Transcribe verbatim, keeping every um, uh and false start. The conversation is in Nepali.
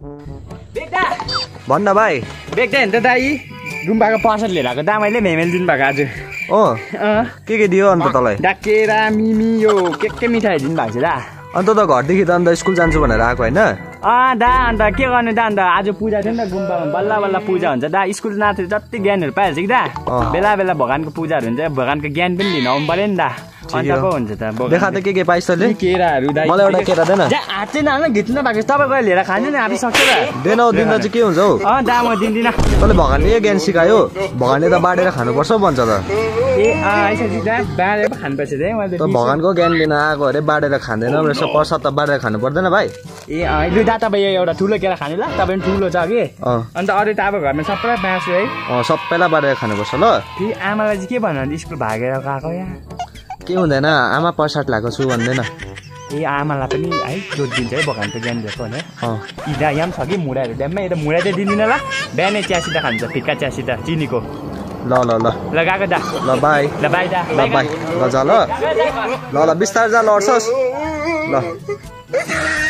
बेग्दा भन्न भाइ बेग्दा हेर्नु त दाइ गुम्बाको पसल लिएर आएको दामाइले मेमेल दिनुभएको आज अँ के के दियो अन्त तँलाई डाकेरा मिमी यो के के मिठाई दिनुभएको छ दा अन्त त घरदेखि त अन्त स्कुल जान्छु भनेर आएको होइन अँ दा अन्त के गर्ने दा अन्त आज पूजा थियो नि त गुम्बामा बल्ल बल्ल पूजा हुन्छ दा स्कुल नाथे जति ज्ञानहरू पाइहाल्छ कि दा बेला बेला भगवान्को पूजाहरू हुन्छ भगवान्को ज्ञान पनि लिन आउनु पर्यो नि दा अन्त पो हुन्छ त देखा त के के पाइस् तैँले केराहरू दा मलाई एउटा केरा देन हात चाहिँ नाम घिच्नु भएको तपाईँ गएर लिएर खानु नि हामी सक्छ त देन हौ दिँदा चाहिँ के हुन्छ हौ अँ दा म दिँदिनँ तँले भगवान्ले ज्ञान सिकायो भगवान्ले त बाँडेर खानुपर्छ भन्छ त ए अँ यसरी दा बाँडेर पो खानुपर्छ है मैले त भगवान्को ज्ञान लिन आएको अरे बाँडेर खाँदैन रहेछ प्रसाद त बाँडेर खानु पर्दैन भाइ ए अँ लु दा तपाईँ एउटा ठुलो केरा खानु ल तपाईँ पनि ठुलो छ कि अन्त अरू त अब घरमा सबैलाई बाँच्छु है अँ सबैलाई बाँडेर खानुपर्छ ल फेरि आमालाई चाहिँ के भन्नु स्कुल भागेर गएको यहाँ के हुँदैन आमा प्रसाद लगाएको छु भन्दैन ए आमालाई पनि है जोड दिन्छ है भगवान्को ज्ञान दिएको भने अँ इदा यहाँ पनि छ कि मुढाहरू ड्याममा यता मुढा चाहिँ दिँदिनँ ल बिहानै चियासित खान्छ फिक्का चियासित चिनीको ल ल ल ल गएको दा ल बाई ल बाई दा ल बाई ल जा ल ल ल बिस्तार जा लड्छस् ल